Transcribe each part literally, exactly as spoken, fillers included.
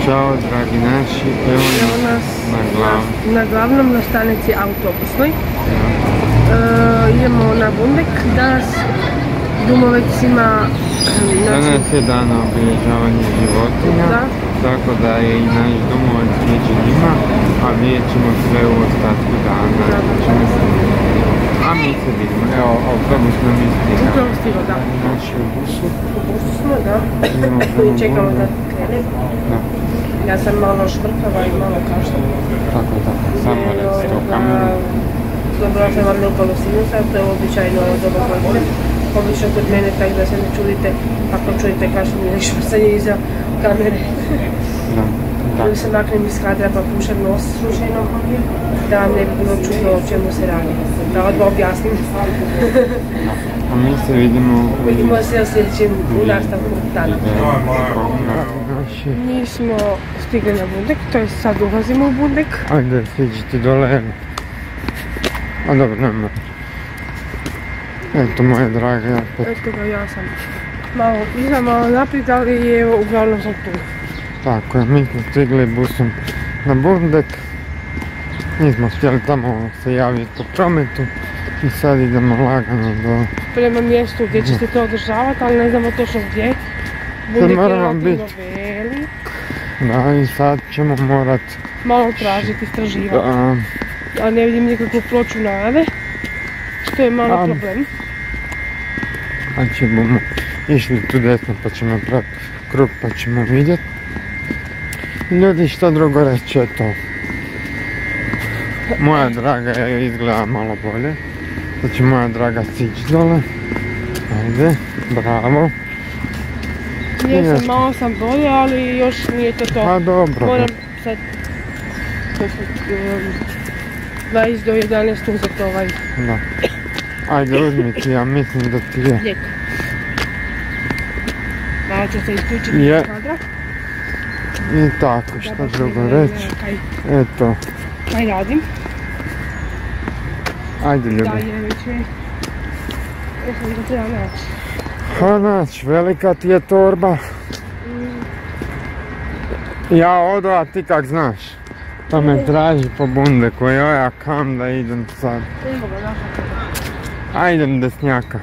Ćao dragi naši, evo nas na, glav... na glavnom na stanici autobusnoj. Ja. E, idemo na Bundek, danas Dumovec ima... Danas je dan obilježavanja životinja, da. Tako da je i naš Dumovac među njima, a vidjet ćemo sve u ostatku dana. Da. A mi se vidimo, evo autobus nam istiga. Autobus stigo, da. Naši u busu. U busu smo, da. I čekamo da krene. Da. Ja sam malo švrkava i malo kašla. Tako, tako, samo recite u kameru. Dobila sam vam upalo sinusa, to je običajno doba godine. Obično kod mene, tako da se ne čudite ako čujete kašljenje ili švrcanje iza kamere. Da, da. Ili se maknem iz kadra pa pušem nos slučajno, da vam ne bi bilo čudno o čemu se radi. Da odmah objasnim. A mi se vidimo... Vidimo se u sljedećem u nastavku dana. Mi smo stigli na Bundek, to je sad ulazimo u Bundek. Ajde, stiđite dole. A dobro, nema. Eto moje drage, ja pet. Eto ga, ja sam malo iza, malo naprijed, ali evo, uglavnom sam tu. Tako je, mi smo stigli busom na Bundek. Mi smo htjeli tamo se javiti po prometu i sad idemo lagano do... Prema mjestu gdje će se to održavati, ali ne znamo točno gdje. Bundek je relativno velik. Da, i sad ćemo morat... malo tražiti, istraživati. Da. A ne vidim nikakvu ploču najave, što je malo A... problem. A ćemo išli tu desno pa ćemo napraviti krug pa ćemo vidjeti. Ljudi, šta drugo reći je to. Moja draga je izgleda malo bolje. Znači moja draga sići dole. Ajde, bravo. Jesam, malo sam bolje, ali još nije to to. A dobro. Moram sad dvadeset do jedanaest uzeti ovaj. Da. Ajde, uzmi ti, ja mislim da ti je. Lijek. Malo ću se isključiti iz kadra. I tako, šta drugo reći. Eto. Kaj radim? Ajde ljubi. Dalje već je... Jesam da treba naći. Ha naći, velika ti je torba. Ja odo, a ti kak znaš? Pa me traži po Bundeku, joj, ja kam da idem sad. Evo ga, našao. A idem desnjaka.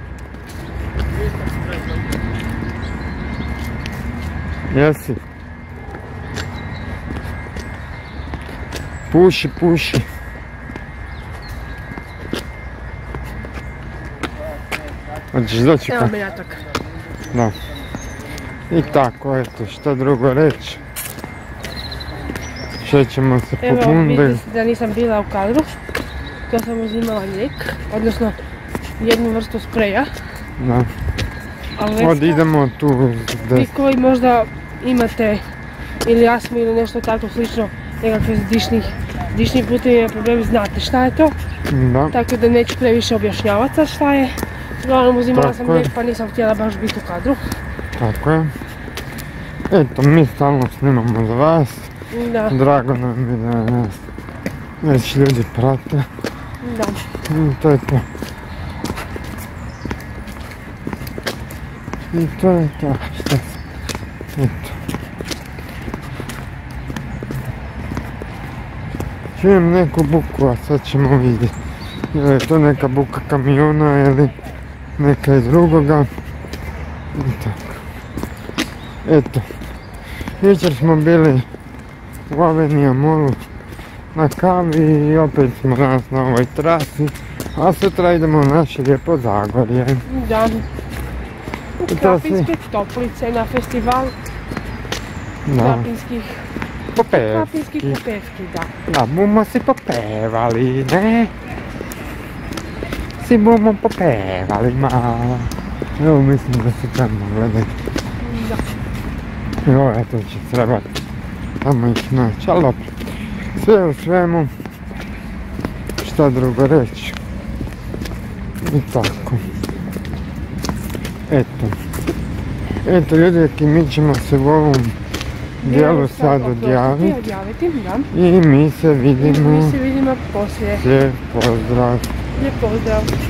Jesi? Puši, puši. Hoćeš doći ka? Evo me jatak. Da. I tako, eto, šta drugo reći. Šećemo se po Bundeku. Evo, vidite da nisam bila u kadru. To sam uzimala lijek, odnosno jednu vrstu spreja. Da. Od idemo tu. Vi koji možda imate ili astmu ili nešto tako slično, nekakve dišnih, dišnih putevima problemi, znate šta je to. Da. Tako da neću previše objašnjavati sad šta je. Uglavnom uzimala sam lijek pa nisam htjela baš biti u kadru. Tako je. Eto, mi stalno snimamo za vas. Da. Drago nam je da nas već ljudi prate. Da. I to je to. I to je to. Šta se? Eto. Čujem neku buku, a sad ćemo vidjeti. Je li to neka buka kamiona ili neka iz drugoga. I tako. Eto. Jučer smo bili u Avenija Mallu na kavi i opet smo danas na ovoj trasi, a sutra idemo u naše lijepo Zagorje. Da. U Krapinske Toplice na festival Krapinskih Krapinskih popevki, da. Da, bumo si popevali, ne? Si bumo popevali malo. Evo mislim da se tamo gledaj. Da. Evo, eto će trebati tamo ih naći, ali dobro. Sve u svemu, šta drugo reći. I tako. Eto. Eto ljudi, mi ćemo se u ovom dijelu sad odjaviti. I mi se vidimo. Mi se vidimo poslije. Lijep pozdrav. Lijep pozdrav.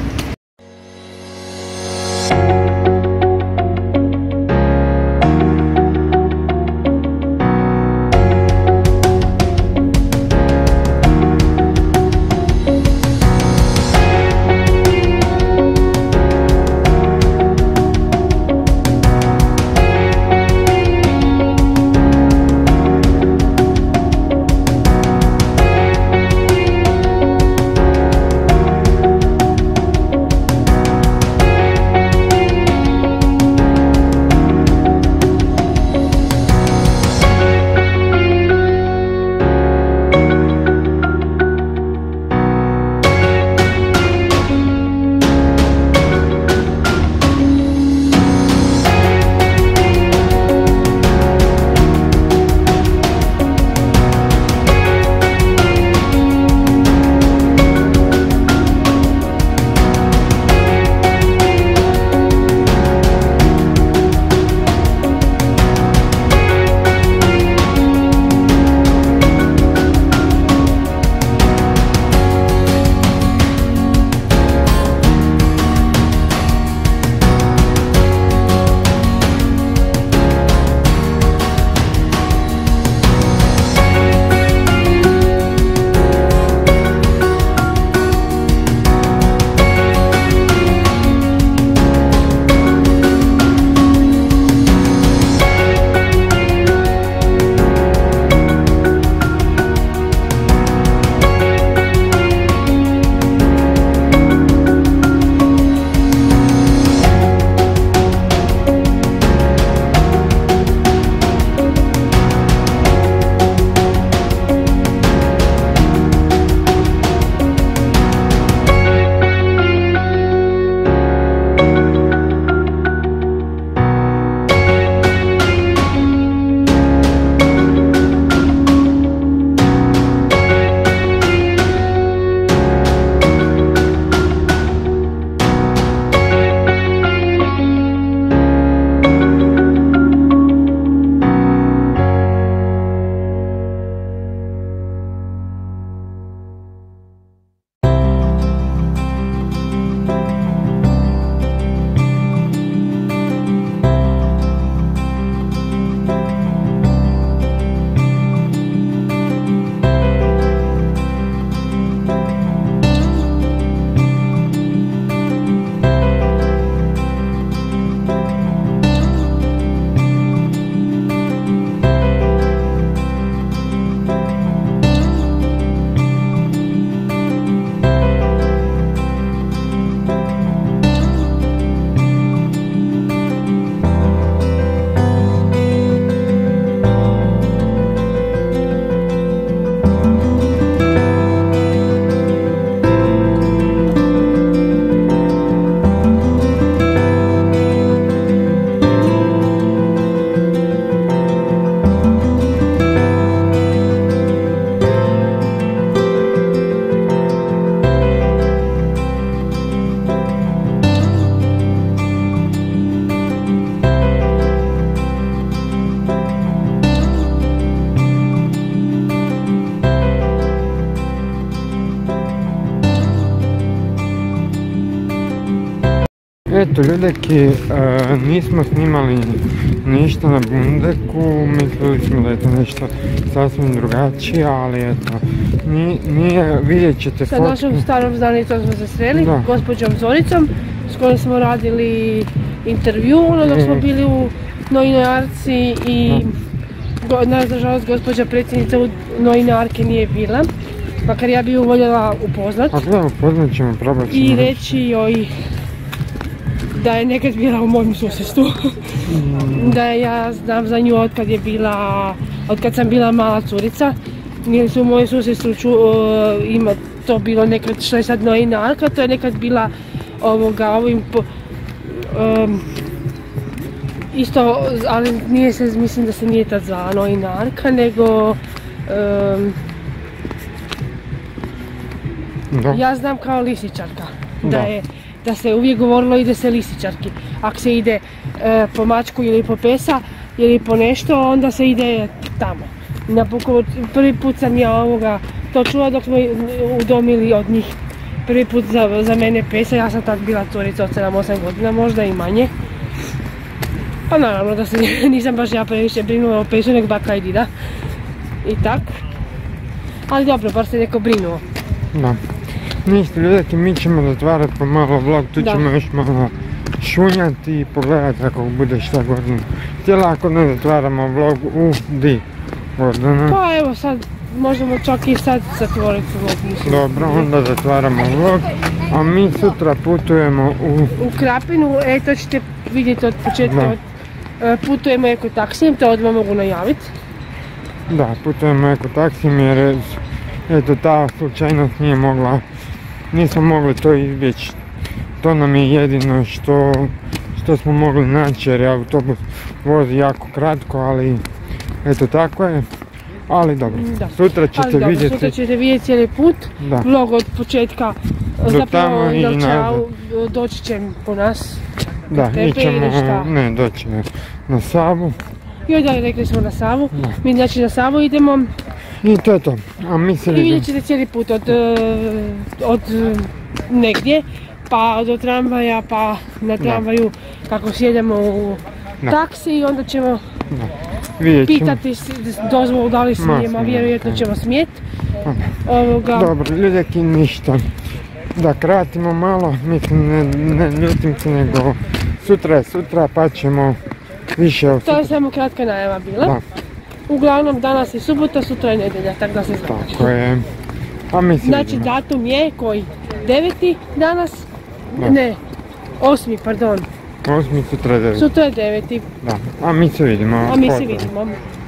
Eto ljudeki, e, nismo snimali ništa na Bundeku, mislili smo da je to nešto sasvim drugačije, ali eto, nije, nije vidjet ćete Sa fotke. našom starom znanicom smo se sreli, Da. gospođom Zoricom, s kojom smo radili intervju, ono dok smo Mm. bili u Novinarci i go- nažalost gospođa predsjednica u Novinarke nije bila, makar ja bi ju voljela upoznat A gledamo, poznat ćemo, probat ćemo. i reći joj da je nekad bila u mojem susjedstvu. Da je ja znam za nju od kad je bila, od kad sam bila mala curica. Jer su u mojem susjedstvu ču, uh, ima to bilo nekad što je sad Novinarka, to je nekad bila ovoga ovim po, um, isto, ali nije se, mislim da se nije tad zvala Novinarka, nego um, Da. ja znam kao lisičarka. Da, Da. je, da se uvijek govorilo ide se lisičarki. Ako se ide e, po mačku ili po pesa ili po nešto, onda se ide tamo. Na Bukovu, prvi put sam ja ovoga to čula dok smo udomili od njih. Prvi put za, za mene pesa, ja sam tad bila curica od sedam osam godina, možda i manje. Pa naravno da se nisam baš ja previše brinula o pesu, nek baka i dida. I tak. Ali dobro, bar se neko brinuo. Da. Ništa ljudeki, mi ćemo zatvarati pomalo vlog, tu Da. ćemo još malo šunjati i pogledati ako bude šta Gordana htjela, ako ne zatvaramo vlog u di Gordana. Pa evo sad, možemo čak i sad zatvoriti vlog, mislim. Dobro, onda zatvaramo vlog, a mi sutra putujemo u... U Krapinu, e to ćete vidjeti od početka, Da. od, e, putujemo eko taksijem, to odmah mogu najaviti. Da, putujemo eko taksijem jer je, eto ta slučajnost nije mogla, nismo mogli to izbjeći. To nam je jedino što, što smo mogli naći jer je autobus vozi jako kratko, ali eto tako je. Ali dobro, Da. sutra ćete Ali dobro, vidjeti. sutra ćete vidjeti cijeli put, Da. vlog od početka, tamo zapravo i dok će nazad. au- doći će po nas. Da, tepe ićemo, ili šta? ne, doći na Savu. Joj da, rekli smo na Savu, Da. mi znači na Savu idemo I to je to, a mi se i vidimo. vidjet ćete cijeli put od, e, od e, negdje, pa do tramvaja, pa na tramvaju kako sjedemo u Da. taksi i onda ćemo Da. Vidjet ćemo. pitati s- dozvolu da li Ma, smijemo, a smijemo, vjerojatno da. ćemo smijet. Da. Ovoga, Dobro, ljudeki, ništa. Da kratimo malo, mislim, ne, ne ljutim se, nego sutra je sutra, pa ćemo više o to je sutra. samo kratka najava bila. Da, Uglavnom danas je subota, sutra je nedjelja, tako da se zna. tako je. A mi se Znači vidimo. datum je koji? deveti danas? Da. Ne, osmi, pardon. Osmi sutra je devet. Sutra je deveti, Da, a mi se vidimo. a mi se Pozdrav. vidimo.